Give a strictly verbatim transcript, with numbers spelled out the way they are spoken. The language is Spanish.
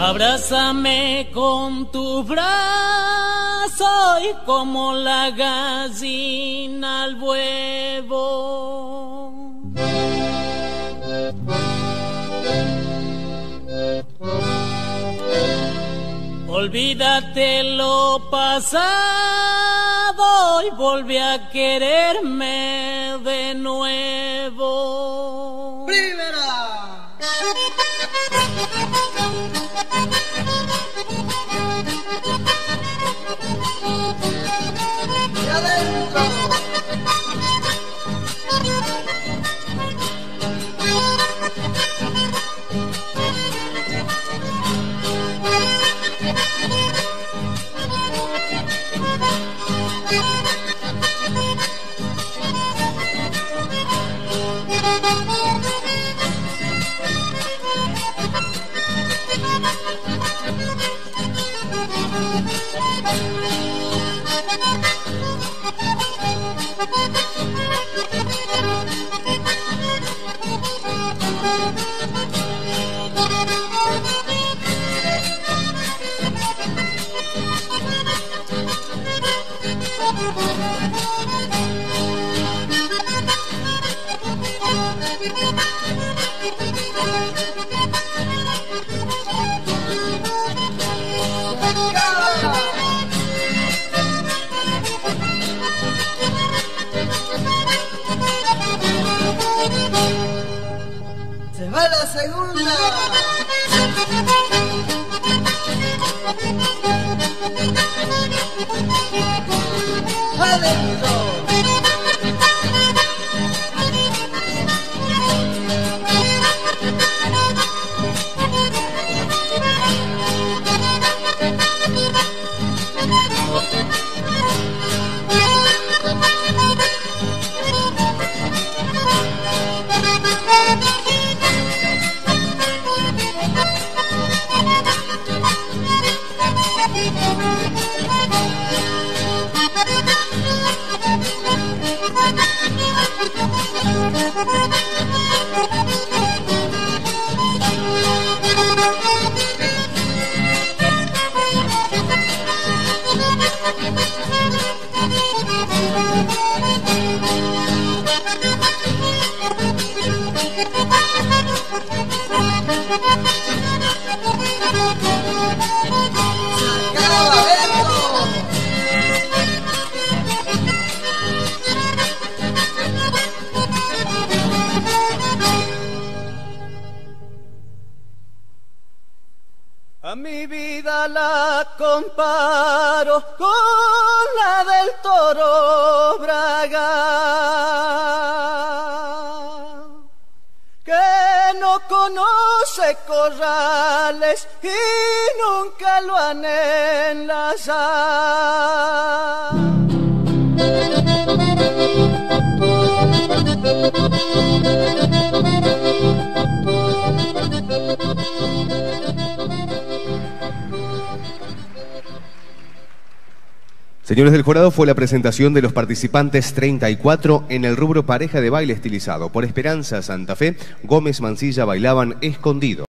Abrázame con tu brazo y como la gallina al huevo. Olvídate lo pasado y volví a quererme de nuevo. ¡Primera! ¡Y adentro! Se va la segunda. Adentro. A mi vida la comparo con la del toro Braga, que no conoce corrales y nunca lo han enlazado. Señores del jurado, fue la presentación de los participantes treinta y cuatro en el rubro pareja de baile estilizado. Por Esperanza Santa Fe, Gómez Mancilla bailaban Escondido.